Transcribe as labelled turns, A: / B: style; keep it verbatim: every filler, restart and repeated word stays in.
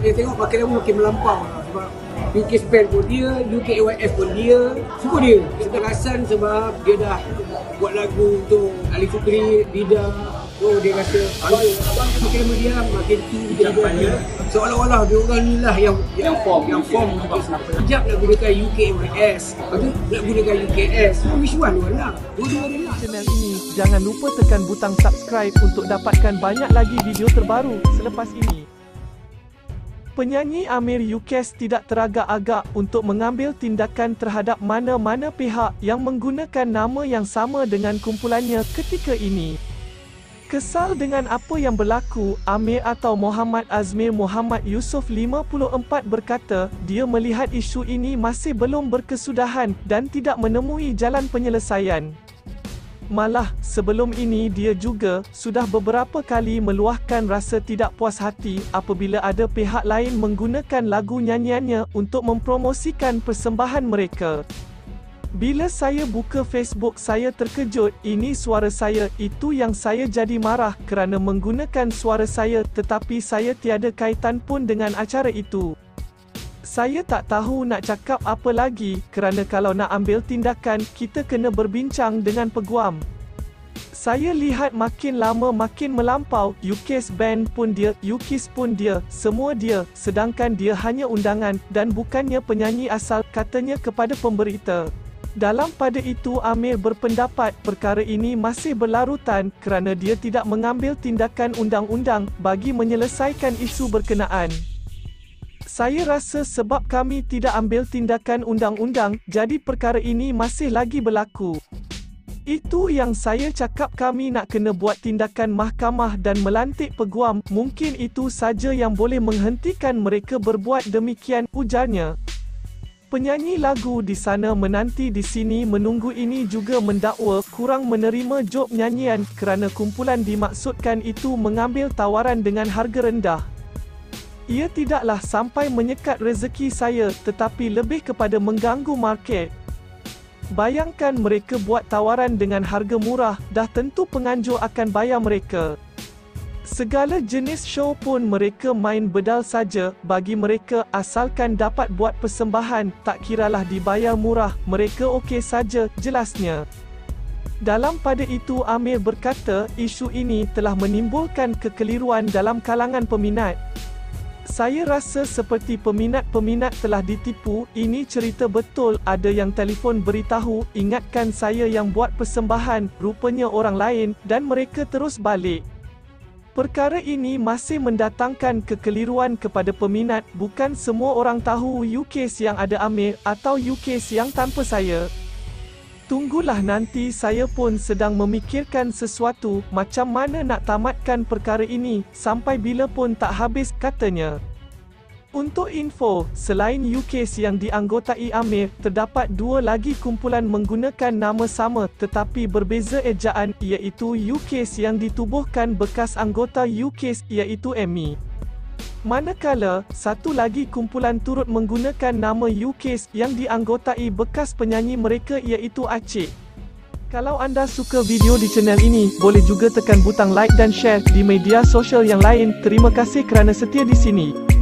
A: Saya tengok makin lama makin melampau lah. Sebab U K Span pun dia, U K A Y F pun dia, semua dia. Saya terasan sebab dia dah buat lagu untuk Ali Fikri, Bida. Oh, dia rasa abang, abang makin lama dia makin tu dia dia. Seolah-olah dia orang ni lah yang yang form yang form sekejap nak gunakan U K A Y S, lepas tu nak gunakan U K S. Which one one lah? Dua-dua dia lah.
B: Channel ini jangan lupa tekan butang subscribe untuk dapatkan banyak lagi video terbaru selepas ini. Penyanyi Amir Yukes tidak teragak-agak untuk mengambil tindakan terhadap mana-mana pihak yang menggunakan nama yang sama dengan kumpulannya ketika ini. Kesal dengan apa yang berlaku, Amir atau Muhammad Azmir Muhammad Yusof lima puluh empat berkata, dia melihat isu ini masih belum berkesudahan dan tidak menemui jalan penyelesaian. Malah, sebelum ini dia juga sudah beberapa kali meluahkan rasa tidak puas hati apabila ada pihak lain menggunakan lagu nyanyiannya untuk mempromosikan persembahan mereka. Bila saya buka Facebook saya terkejut, ini suara saya, itu yang saya jadi marah kerana menggunakan suara saya tetapi saya tiada kaitan pun dengan acara itu. Saya tak tahu nak cakap apa lagi kerana kalau nak ambil tindakan, kita kena berbincang dengan peguam. Saya lihat makin lama makin melampau, Yukes Band pun dia, Yukis pun dia, semua dia, sedangkan dia hanya undangan dan bukannya penyanyi asal, katanya kepada pemberita. Dalam pada itu Amir berpendapat perkara ini masih berlarutan kerana dia tidak mengambil tindakan undang-undang bagi menyelesaikan isu berkenaan. Saya rasa sebab kami tidak ambil tindakan undang-undang, jadi perkara ini masih lagi berlaku. Itu yang saya cakap, kami nak kena buat tindakan mahkamah dan melantik peguam, mungkin itu saja yang boleh menghentikan mereka berbuat demikian, ujarnya. Penyanyi lagu di sana menanti di sini menunggu ini juga mendakwa kurang menerima job nyanyian kerana kumpulan dimaksudkan itu mengambil tawaran dengan harga rendah. Ia tidaklah sampai menyekat rezeki saya tetapi lebih kepada mengganggu market. Bayangkan mereka buat tawaran dengan harga murah, dah tentu penganjur akan bayar mereka. Segala jenis show pun mereka main bedal saja, bagi mereka asalkan dapat buat persembahan, tak kiralah dibayar murah, mereka okey saja, jelasnya. Dalam pada itu Amir berkata, isu ini telah menimbulkan kekeliruan dalam kalangan peminat. Saya rasa seperti peminat-peminat telah ditipu, ini cerita betul, ada yang telefon beritahu, ingatkan saya yang buat persembahan, rupanya orang lain, dan mereka terus balik. Perkara ini masih mendatangkan kekeliruan kepada peminat, bukan semua orang tahu Yukes yang ada Amir, atau Yukes yang tanpa saya. Tunggulah nanti, saya pun sedang memikirkan sesuatu, macam mana nak tamatkan perkara ini, sampai bila pun tak habis, katanya. Untuk info, selain Yukes yang dianggotai Amir, terdapat dua lagi kumpulan menggunakan nama sama tetapi berbeza ejaan, iaitu Yukes yang ditubuhkan bekas anggota Yukes, iaitu Amy. Manakala, satu lagi kumpulan turut menggunakan nama Yukes yang dianggotai bekas penyanyi mereka, iaitu Acik. Kalau anda suka video di channel ini, boleh juga tekan butang like dan share di media sosial yang lain. Terima kasih kerana setia di sini.